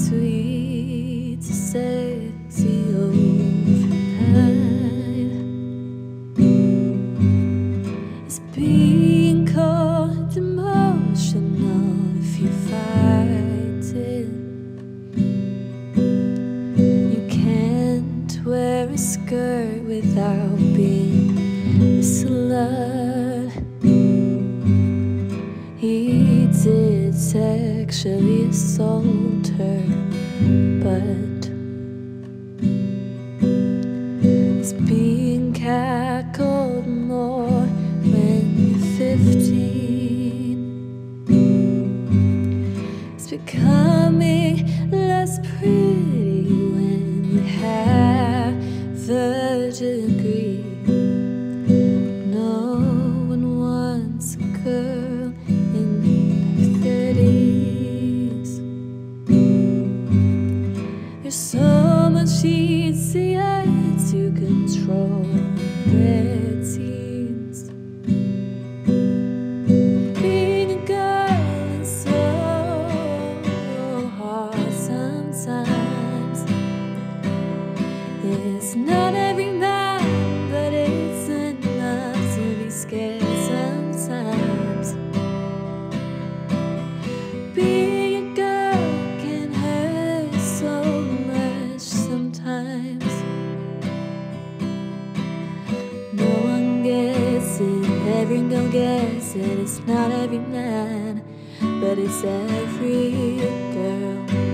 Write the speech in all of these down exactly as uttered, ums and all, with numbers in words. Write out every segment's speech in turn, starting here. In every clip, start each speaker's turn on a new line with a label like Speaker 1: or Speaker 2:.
Speaker 1: sweet, sexy overnight is being called emotional if you fight it. You can't wear a skirt without being a slut. He did sexually assault her, but it's being catcalled more when you're fifteen. It's becoming less pretty when you have a degree. No one wants a girl in their thirties. There's so much easier to control their teens. Being a girl is so hard sometimes. It's not every man, but it's enough to be scared sometimes. Being a girl can hurt so much sometimes. No one gets it, every girl gets it. It's not every man, but it's every girl.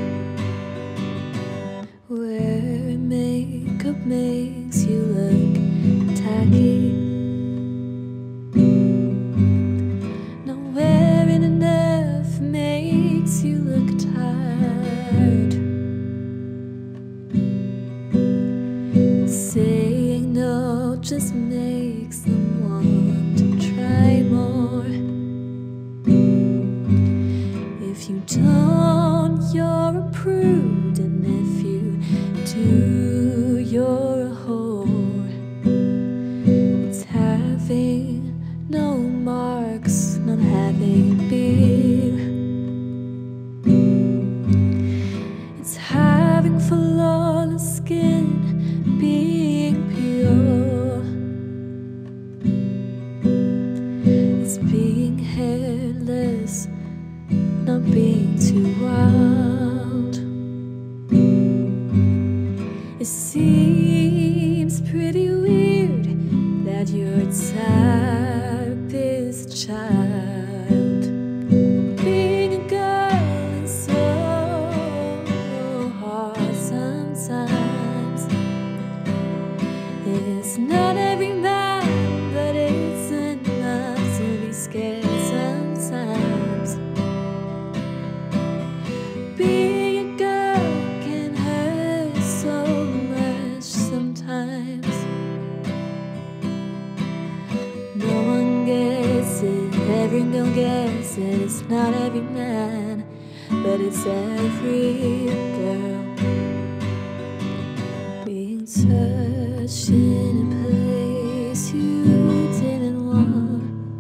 Speaker 1: Wearing makeup makes you look tacky. Not wearing enough makes you look tired. Saying no just makes them want to try more. If you don't, you're a prude, and if you do, you're a whore. It's having no marks, not having beer. It's having flawless skin, being pure. It's being hairless, not being too wild. It seems pretty weird that your type is a child. Being a girl is so hard sometimes. It's not every man, but it's enough to be scared sometimes. Being a girl can hurt so much sometimes. No one gets it, every girl gets it. It's not every man, but it's every girl. Being touched in a place you didn't want.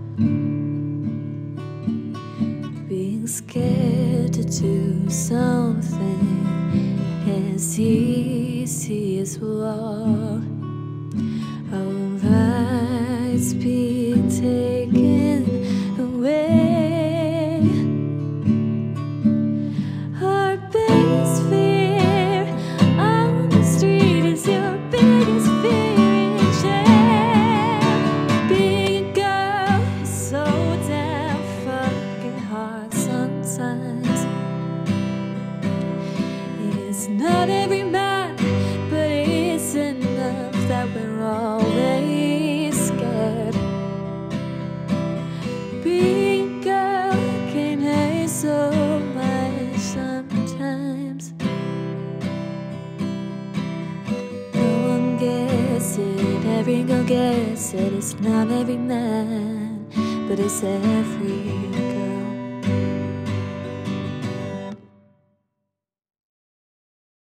Speaker 1: Being scared to do something as easy as walk. Our rights being taken away. Our biggest fear on the street is your biggest fear in jail. Being a girl is so damn fucking hard sometimes. It's not every man, but it's enough that we're always scared. Being a girl can hurt so much sometimes. No one gets it, every girl gets it. It's not every man, but it's every girl.